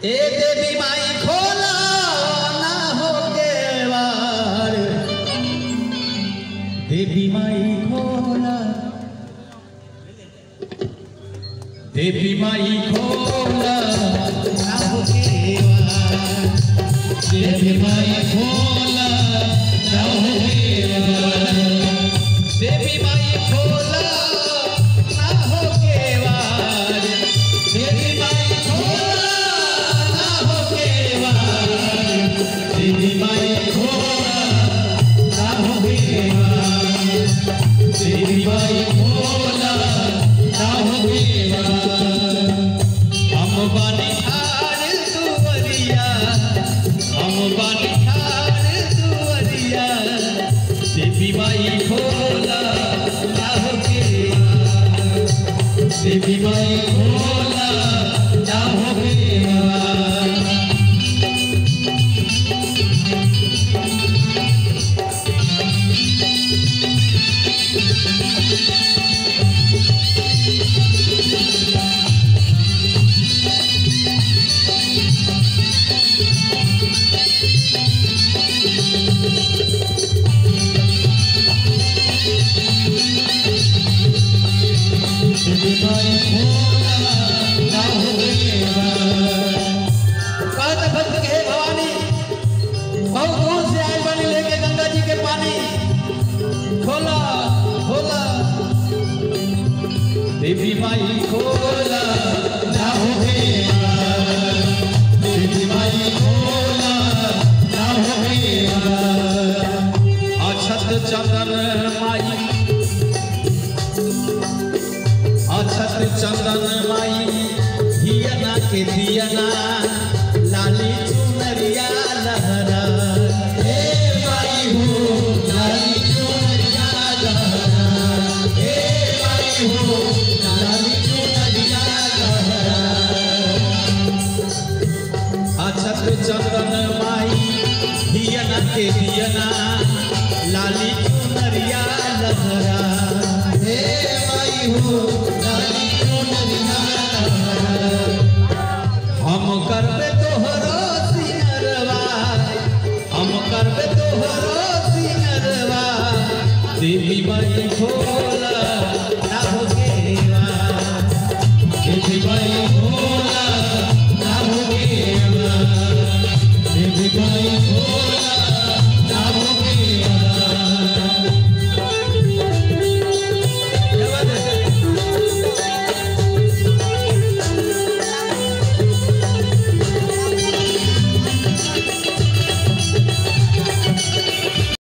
ए देवी माई खोला ना हो केवाड़, देवी माई खोला, देवी माई खोला ना हो केवाड़, देवी माई खोला ना हो केवाड़, देवी माई खोला ना हो केवाड़, देवी माई खोला ना हो केवाड़, देवी माई खोला ना हो केवाड़, देवी माई खोला ना हो केवाड़। हम बानी ठाड़ दुवरिया, हम बानी ठाड़ दुवरिया, देवी माई खोला ना हो केवाड़, देवी माई खोला ना हो केवाड़। देवी माई खोला ना हो केवाड़। कहत भक्त के हे भवानी, बहुत दूर से आए बनी लेके गंगा जी के पानी, खोला खोला, देवी माई खोला ना हो केवाड़, देवी माई खोला ना हो केवाड़। अक्षत चंदन माई, अक्षत चंदन माई, हियना के दियना, लाली चुनरिया लहरा, हे माई हो लाली चुनरिया लहरा, हे माई हो लाली चुनरिया लहरा। अक्षत चंदन माई, हियना के